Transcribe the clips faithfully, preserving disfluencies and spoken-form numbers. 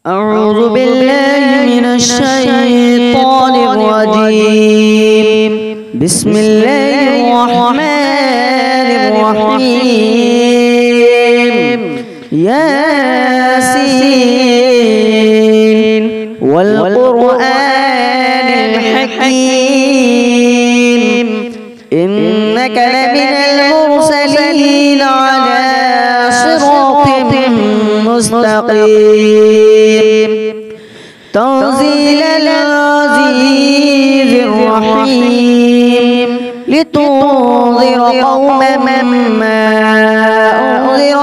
أعوذ بالله من الشيطان الرجيم. بسم الله الرحمن الرحيم. ياسين والقرآن الحكيم إنك لمن المرسلين على صراط مستقيم تنزيل العزيز الرحيم لتنذر قوما ما أنذر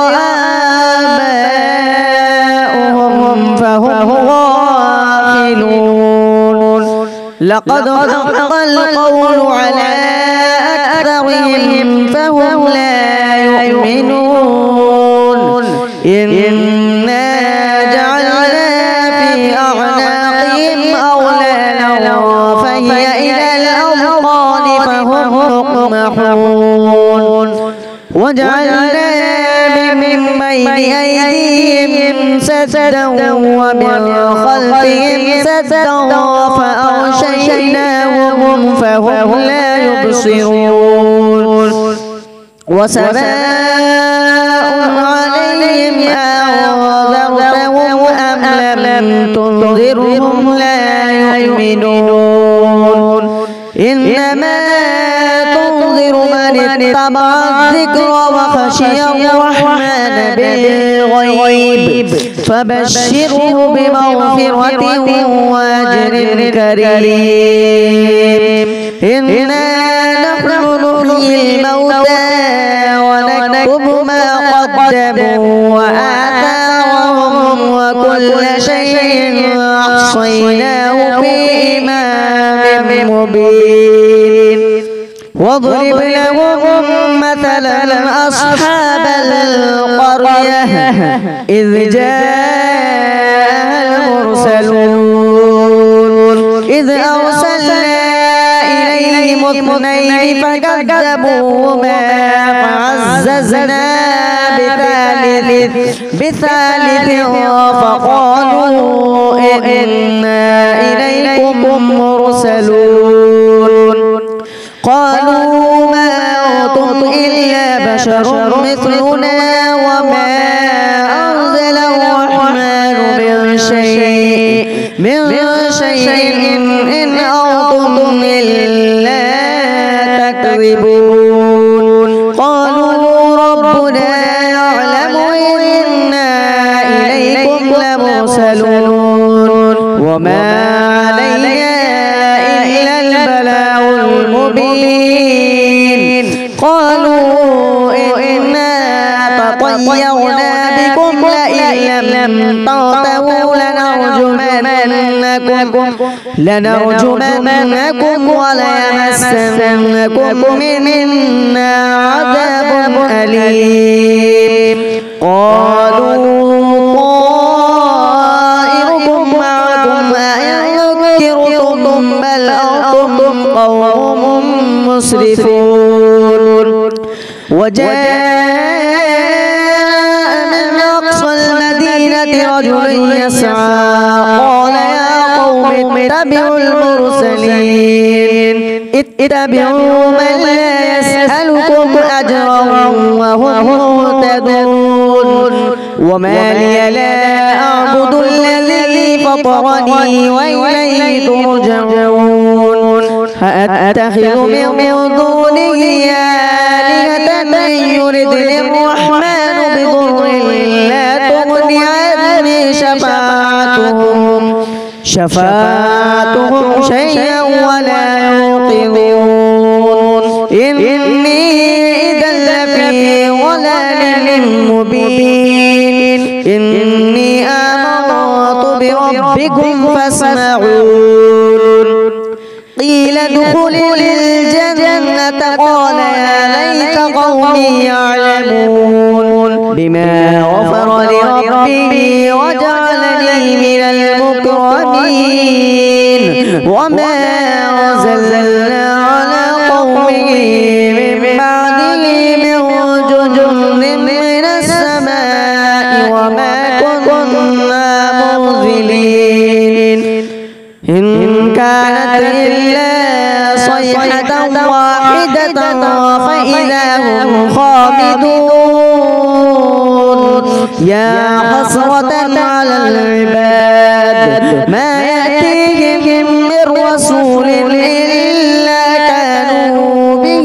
آباؤهم فهم غافلون لقد حق القول على أكثرهم فهم لا يؤمنون إنا جعلنا في أعناقهم أغلالا فهي إلى الأذقان فهم مقمحون وجعلنا من بين أيديهم سدا ومن خلفهم سدا فأغشيناهم فهم لا يبصرون وسواء عليهم أنذرتهم أم لم تنذرهم لا يؤمنون إنما تنذر من اتبع الذكر وخشي الرحمن بالغيب فبشره بمغفرة وأجر كريم. إنا نحن نحيي الموتى ونكتب ما قدموا وآثارهم وكل شيء أحصيناه في إمام مبين واضرب لهم مثلا أصحاب القرية إذ جاء المرسلون إذ أرسلنا إليهم اثنين فكذبوهما فعززنا بثالث بثالث فقالوا إنا إليكم مرسلون قالوا ما أنتم إلا بشر مثلنا وما أنزل الرحمن من شيء من شيء إن أنتم إلا تكذبون قالوا ربنا يعلم إنا إليكم لمرسلون وما علينا إلا البلاغ المبين قالوا إنا تطيرنا بكم لئن لم تنتهوا لنرجمنكم لنرجمنكم وليمسنكم منا عذاب أليم قالوا طائركم معكم أئن ذكرتم بل أنتم قوم مسرفون وجاء من أقصى المدينة رجل يسعى قال يا قوم اتبعوا المرسلين اتبعوا من لا يسألكم أجرا وهم مهتدون وما لي لا أعبد الذي فطرني وإليه ترجعون أأتخذ من دونه آلهة من يردني الرحمن بضر لا تغني عني شفاعتهم شفاعتهم شيئا ولا ينقذون إني إذا لفي ضلال مبين إني آمنت بربكم فاسمعون قيل ادخلوا الجنة قال يا ليت قومي يعلمون بما غفر لربي وجعلني من المكرمين وما أرسلنا على قومه من بعده من جند من السماء وما كنا منزلين فإذا هم خامدون يا حسرة على العباد ما يأتيهم من رسول إلا كانوا به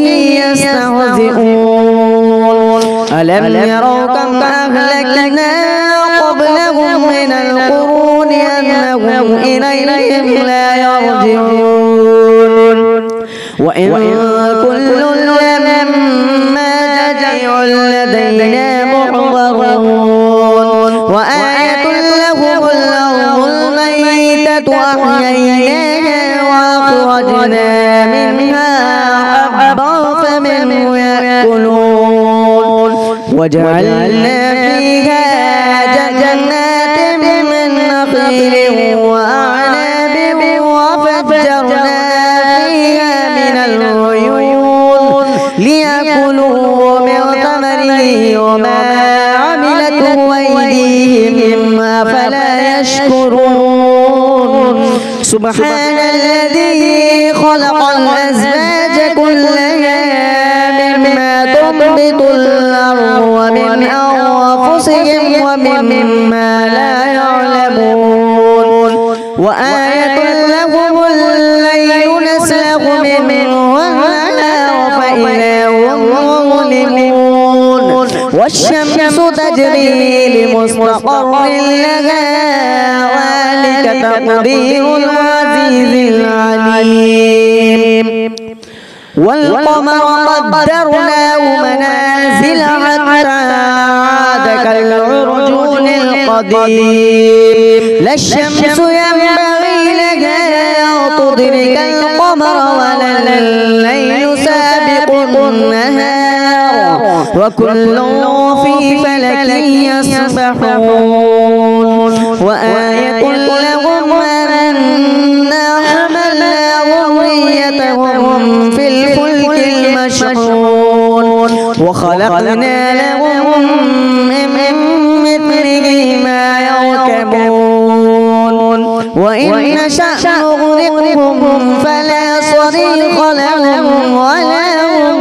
يستهزئون ألم يروا كم أهلكنا قبلهم من القرون أنهم إليهم لا يرجعون وإن كل لما جميع لدينا محضرون وآية لهم الأرض الميتة أحييناها وأخرجنا منها حبا فمنه يأكلون وجعلنا فيها جنات من نخيل وأعناب وفجرنا فيها من العيون ليأكلوا من ثمره وما عملته أيديهم أفلا يشكرون سبحان الذي خلق الأزواج كلها مما تنبت الأرض ومن أنفسهم ومما لا يعلمون وآية لهم الليل نسلخ منه والنهار فإذا هم مظلمون والشمس تجري لمستقر لها ذلك تقدير العزيز العليم والقمر قدرناه منازل حتى عاد كالعرجون القديم لا الشمس ينبغي لها أن تدرك القمر ولا الليل سابق النهار وكل في فلك يسبحون وآية لهم أنا حملنا ذريتهم في الفلك المشحون وخلقنا لهم من مثله ما يركبون وإن نشأ نغرقهم فلا صريخ لهم ولا هم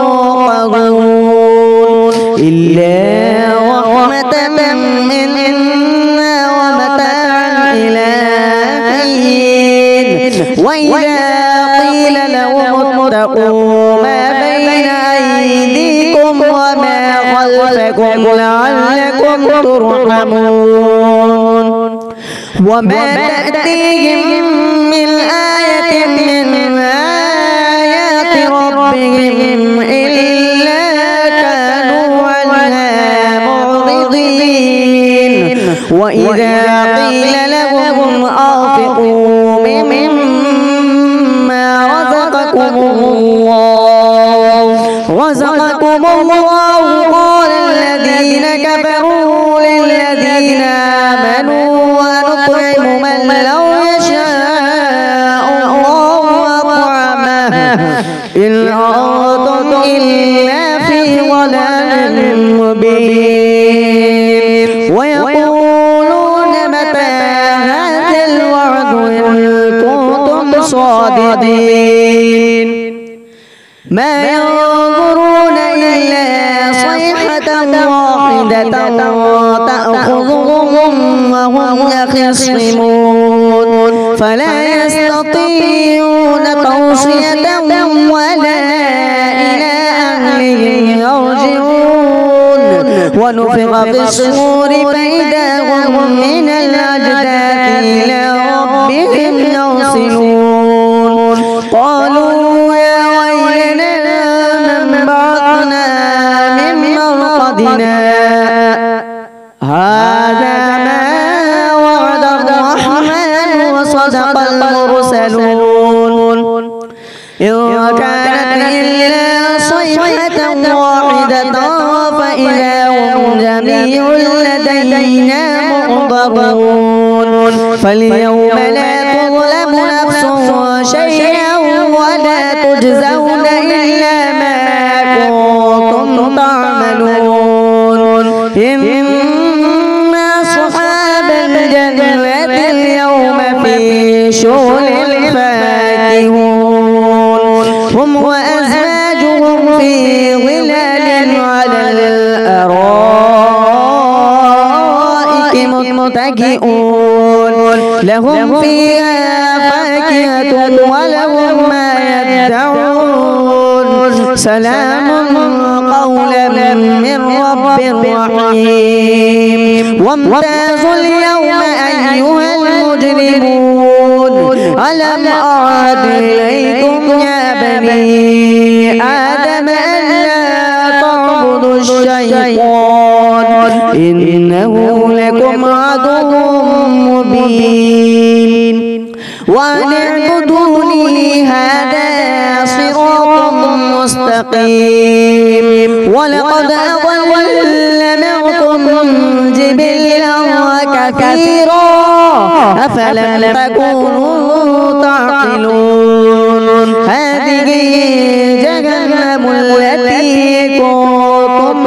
ينقذون إلا رحمة منا ومتاعا إلى حين وإذا قيل لهم اتقوا ما بين أيديكم وما خلفكم لعلكم ترحمون وما تأتيهم من آية من آيات ربهم إلا كانوا عنها معرضين وإذا قيل لهم أنفقوا مما رزقكم الله رزقكم الله قال الذين كفروا للذين آمنوا ونطعم من لو يشاء الله أطعمه إن أردتم إلا في ضلال مبين ويقولون متى هذا الوعد إن كنتم صادقين ما ينظرون إلا صيحة واحدة تأخذهم وهم يخصمون فلا يستطيعون توصية ولا إلى أهلهم يرجعون ونفخ في الصور فإذا هم من الأجداث إلى ربهم يرسلون قالوا يا ويلنا من بعثنا من مرقدنا هذا ما وعد الرحمن وصدق المرسلون إن كانت إلا صيحة واحدة فإذا هم جميع لدينا محضرون فاليوم لا تظلم نفس شيئا ولا تجزون إلا ما كنتم تعملون إن أصحاب الجنة اليوم في شغل فاكهون هم وأزواجهم متكئون لهم فيها فاكهة ولهم ما يدعون سلام قولا من رب رحيم وامتازوا اليوم أيها المجرمون ألم أعهد إليكم يا بني آدم ألا تعبدوا الشيطان إنه لكم عدو مبين وأن اعبدوني هذا صراط مستقيم ولقد أضل منكم جبلا وكثيرا أفلم تكونوا تعقلون هذه جهنم التي كنتم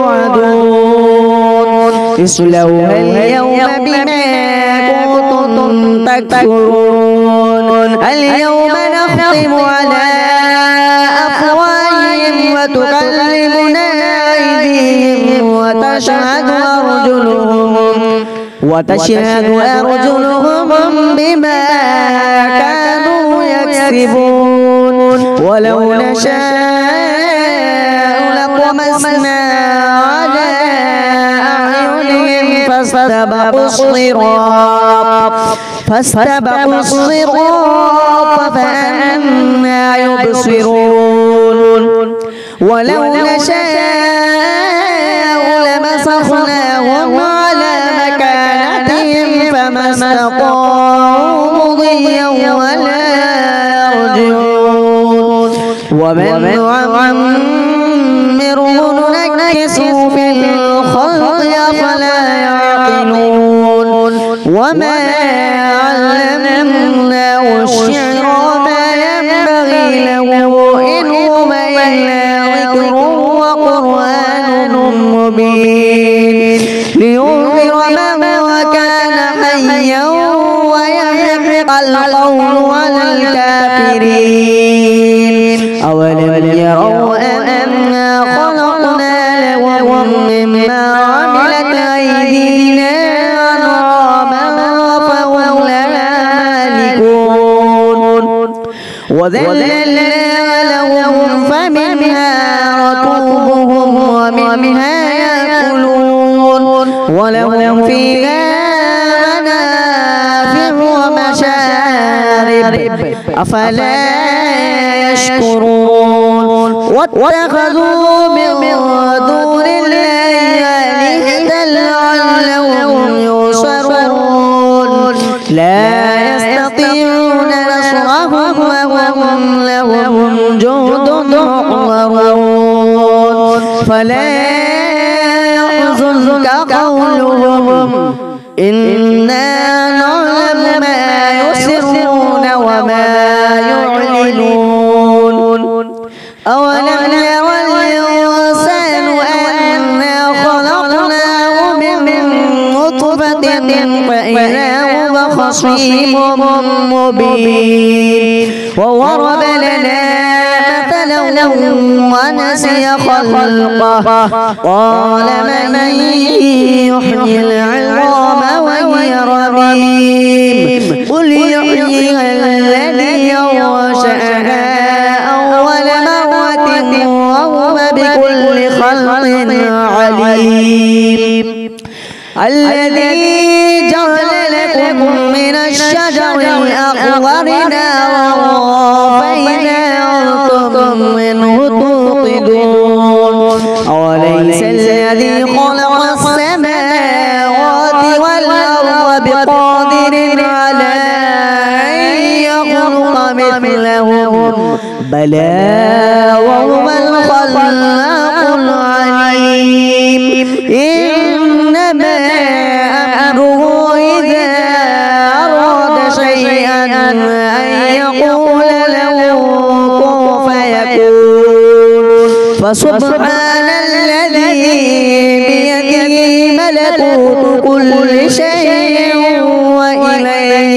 توعدون اصلوها اليوم بما كنتم تكفرون اليوم نختم على أفواههم وتكلمنا أيديهم وتشهد أرجلهم وتشهد أرجلهم بما كانوا يكسبون ولو نشاء لطمسنا على أعينهم فاستبقوا الصراط فاستبقوا الصراط فأنى يبصرون ولو نشاء لمسخناهم على مكانتهم فما استطاعوا مضيا ولا يرجعون ومن نعمره ننكسه في الخلق أفلا يعقلون وما علمناه الشعر وما ينبغي له إن هو إلا ذكر وقرآن مبين لينذر من وكان حيا ويحق القول على الكافرين أولم يروا أنا خلقنا لهم مما عملت أيدينا أنعاما فهم لها مالكون وذللنا لهم فمنها ركوبهم ومنها يأكلون ولهم فيها منافع ومشارب أفلا يشكرون واتخذوا من دون الله آلهة لعلهم ينصرون لا يستطيعون نصرهم وهم لهم جند محضرون فلا يحزنك قولهم إنا نعلم ما يسرون وما يعلنون أولم يرى الإنسان أنا خلقناه من نطفة فإذا هو خصيم مبين وضرب لنا مثلا ونسي خلقه قال من يحيي العظام وهي رميم قل يحييها الذي أنشأها أول مرة وهو بكل خلق عليم الذي جعل لكم من الشجر الأخضر نارا فإذا أنتم منه توقدون أوليس الذي خلق السماوات والأرض بقادر على أن يخلق مثلهم بلى وهو الخلاق العليم إنما أمره إذا أراد شيئا أن يقول له كن فيكون فسبحان الذي بيده ملكوت كل شيء وإليه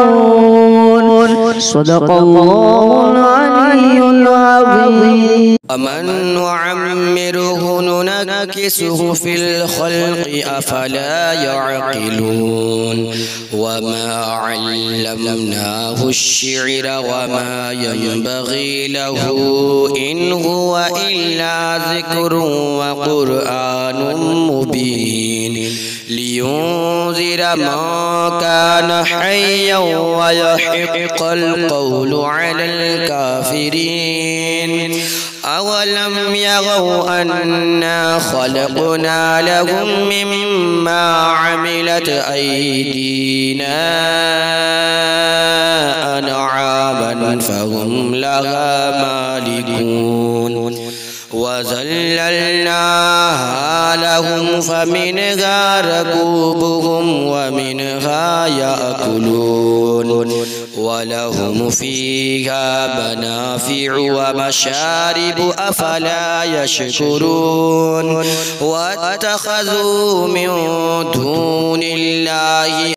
ترجعون صدق الله العلي العظيم. ومن نعمره ننكسه في الخلق أفلا يعقلون وما علمناه الشعر وما ينبغي له إن هو إلا ذكر وقرآن مبين لينذر من كان حيا ويحق القول على الكافرين أولم يروا أنا خلقنا لهم مما عملت أيدينا أنعاما فهم لها مالكون وذللناها لهم فمنها ركوبهم ومنها يأكلون ولهم فيها منافع ومشارب أفلا يشكرون واتخذوا من دون الله